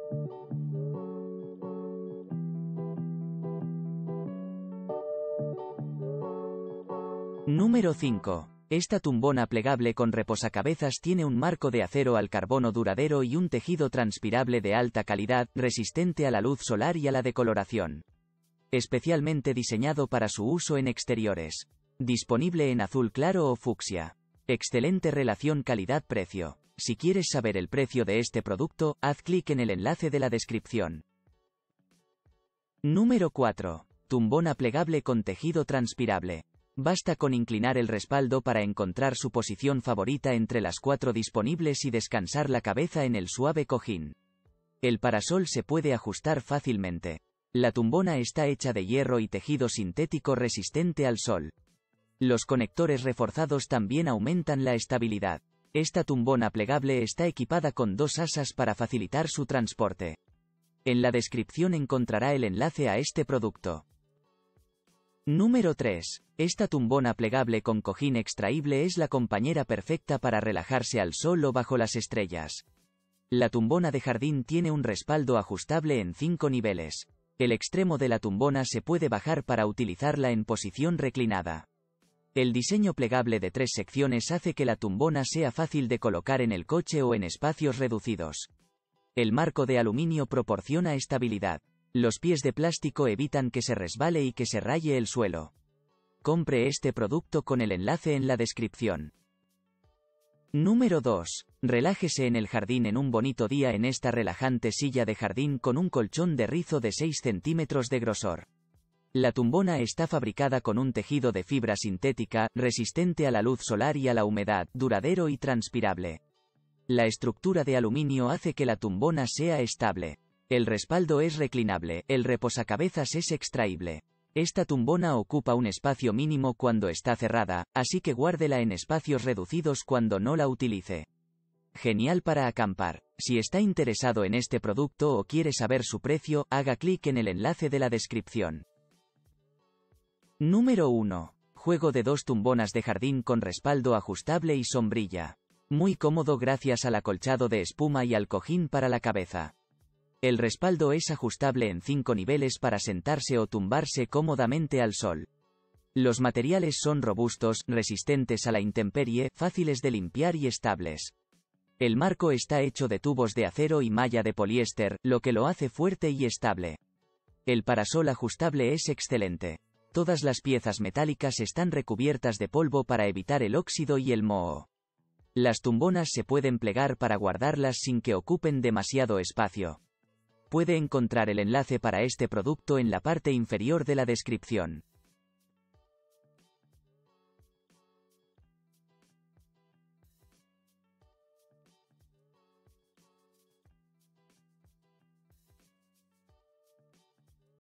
Número 5. Esta tumbona plegable con reposacabezas tiene un marco de acero al carbono duradero y un tejido transpirable de alta calidad, resistente a la luz solar y a la decoloración. Especialmente diseñado para su uso en exteriores. Disponible en azul claro o fucsia. Excelente relación calidad-precio. Si quieres saber el precio de este producto, haz clic en el enlace de la descripción. Número 4. Tumbona plegable con tejido transpirable. Basta con inclinar el respaldo para encontrar su posición favorita entre las 4 disponibles y descansar la cabeza en el suave cojín. El parasol se puede ajustar fácilmente. La tumbona está hecha de hierro y tejido sintético resistente al sol. Los conectores reforzados también aumentan la estabilidad. Esta tumbona plegable está equipada con 2 asas para facilitar su transporte. En la descripción encontrará el enlace a este producto. Número 3. Esta tumbona plegable con cojín extraíble es la compañera perfecta para relajarse al sol o bajo las estrellas. La tumbona de jardín tiene un respaldo ajustable en 5 niveles. El extremo de la tumbona se puede bajar para utilizarla en posición reclinada. El diseño plegable de 3 secciones hace que la tumbona sea fácil de colocar en el coche o en espacios reducidos. El marco de aluminio proporciona estabilidad. Los pies de plástico evitan que se resbale y que se raye el suelo. Compre este producto con el enlace en la descripción. Número 2. Relájese en el jardín en un bonito día en esta relajante silla de jardín con un colchón de rizo de 6 centímetros de grosor. La tumbona está fabricada con un tejido de fibra sintética, resistente a la luz solar y a la humedad, duradero y transpirable. La estructura de aluminio hace que la tumbona sea estable. El respaldo es reclinable, el reposacabezas es extraíble. Esta tumbona ocupa un espacio mínimo cuando está cerrada, así que guárdela en espacios reducidos cuando no la utilice. Genial para acampar. Si está interesado en este producto o quiere saber su precio, haga clic en el enlace de la descripción. Número 1. Juego de 2 tumbonas de jardín con respaldo ajustable y sombrilla. Muy cómodo gracias al acolchado de espuma y al cojín para la cabeza. El respaldo es ajustable en 5 niveles para sentarse o tumbarse cómodamente al sol. Los materiales son robustos, resistentes a la intemperie, fáciles de limpiar y estables. El marco está hecho de tubos de acero y malla de poliéster, lo que lo hace fuerte y estable. El parasol ajustable es excelente. Todas las piezas metálicas están recubiertas de polvo para evitar el óxido y el moho. Las tumbonas se pueden plegar para guardarlas sin que ocupen demasiado espacio. Puede encontrar el enlace para este producto en la parte inferior de la descripción.